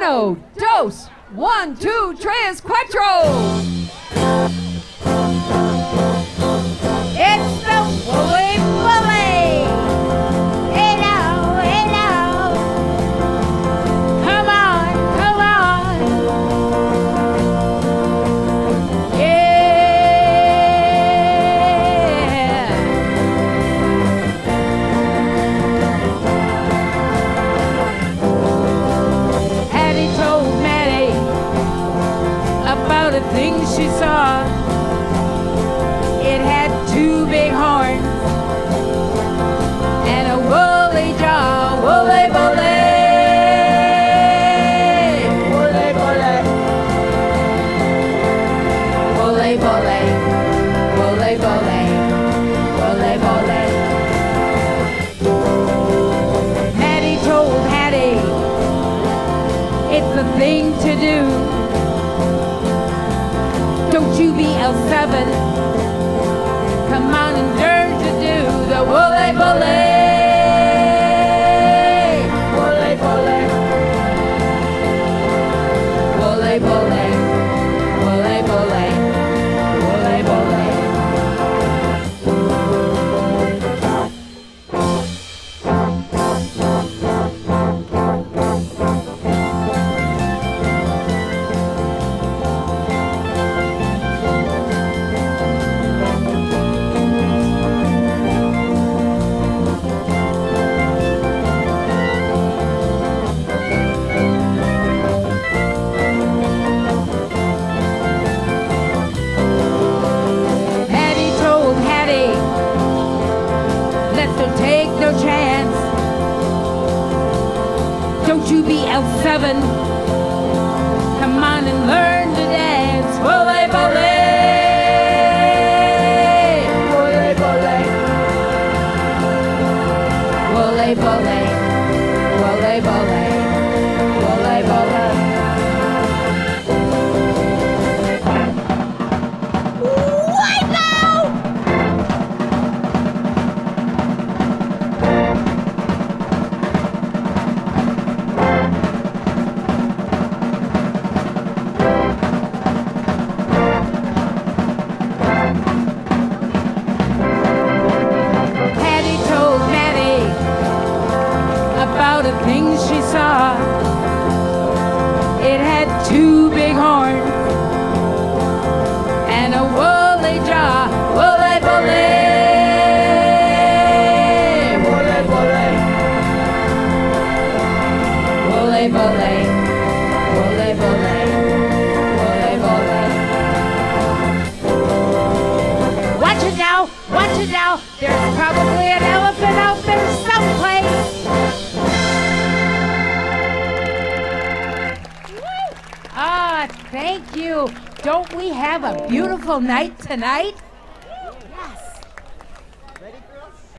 Uno, dos, one, two, tres, cuatro. It's the Wooly Bully. Hello, hello. Come on, come on. Yeah. Hattie told Maddie about the things she saw. It had two big horns and a woolly jaw. Wooly bully, wooly bully, wooly bully, wooly bully, wooly bully. Hattie told Hattie it's the thing to do. Don't you be L7. Come on and learn to do the Wooly Bully. Wooly Bully. Wooly Bully. Wooly Bully. Wooly Bully. Don't take no chance. Don't you be L7. Come on and learn to dance. Wooly bully. Wooly bully. Wooly bully. Wooly bully. Wooly bully. About the things she saw. It had two big horns and a woolly jaw. Wooly bully. Wooly bully. Wooly bully. Wooly bully. Wooly bully. Watch it now. Watch it now. There's probably an elephant out there someplace. Ah, thank you. Don't we have a beautiful night tonight?